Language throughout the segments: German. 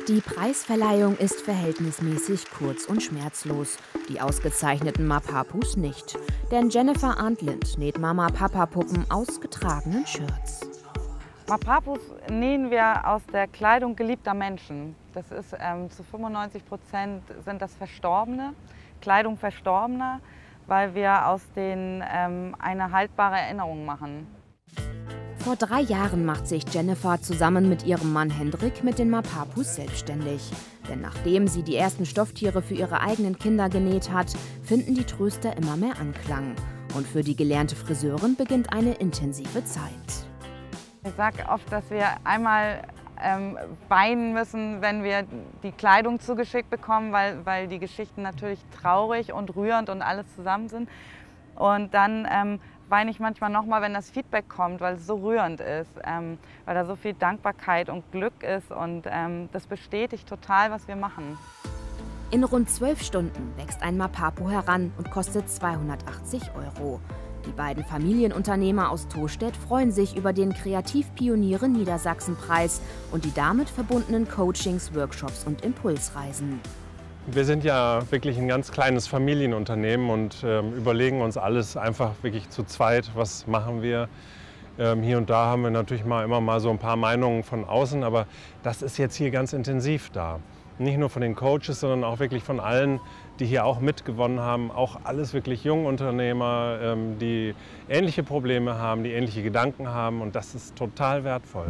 Die Preisverleihung ist verhältnismäßig kurz und schmerzlos. Die ausgezeichneten Mapapus nicht. Denn Jennifer Arndtlind näht Mama-Papa-Puppen aus getragenen Shirts. Mapapus nähen wir aus der Kleidung geliebter Menschen. Das ist zu 95% sind das Verstorbene, Kleidung Verstorbener, weil wir aus denen eine haltbare Erinnerung machen. Vor 3 Jahren macht sich Jennifer zusammen mit ihrem Mann Hendrik mit den Mapapus selbstständig. Denn nachdem sie die ersten Stofftiere für ihre eigenen Kinder genäht hat, finden die Tröster immer mehr Anklang. Und für die gelernte Friseurin beginnt eine intensive Zeit. Ich sage oft, dass wir einmal weinen müssen, wenn wir die Kleidung zugeschickt bekommen, weil die Geschichten natürlich traurig und rührend und alles zusammen sind. Und dann weine ich manchmal nochmal, wenn das Feedback kommt, weil es so rührend ist, weil da so viel Dankbarkeit und Glück ist und das bestätigt total, was wir machen. In rund 12 Stunden wächst ein Mapapu heran und kostet 280 €. Die beiden Familienunternehmer aus Tostedt freuen sich über den Kreativpioniere Niedersachsen-Preis und die damit verbundenen Coachings, Workshops und Impulsreisen. Wir sind ja wirklich ein ganz kleines Familienunternehmen und überlegen uns alles einfach wirklich zu zweit, was machen wir. Hier und da haben wir natürlich immer mal so ein paar Meinungen von außen, aber das ist jetzt hier ganz intensiv da. Nicht nur von den Coaches, sondern auch wirklich von allen, die hier auch mitgewonnen haben. Auch alles wirklich Jungunternehmer, die ähnliche Probleme haben, die ähnliche Gedanken haben und das ist total wertvoll.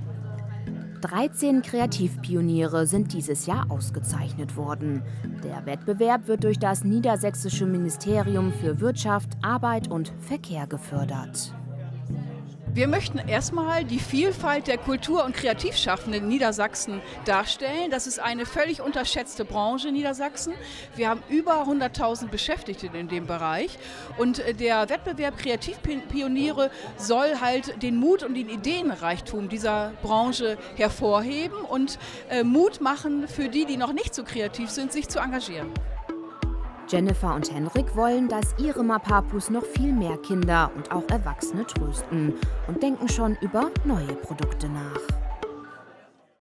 13 Kreativpioniere sind dieses Jahr ausgezeichnet worden. Der Wettbewerb wird durch das Niedersächsische Ministerium für Wirtschaft, Arbeit und Verkehr gefördert. Wir möchten erstmal die Vielfalt der Kultur- und Kreativschaffenden in Niedersachsen darstellen. Das ist eine völlig unterschätzte Branche in Niedersachsen. Wir haben über 100.000 Beschäftigte in dem Bereich. Und der Wettbewerb Kreativpioniere soll halt den Mut und den Ideenreichtum dieser Branche hervorheben und Mut machen für die, die noch nicht so kreativ sind, sich zu engagieren. Jennifer und Hendrik wollen, dass ihre Mapapus noch viel mehr Kinder und auch Erwachsene trösten und denken schon über neue Produkte nach.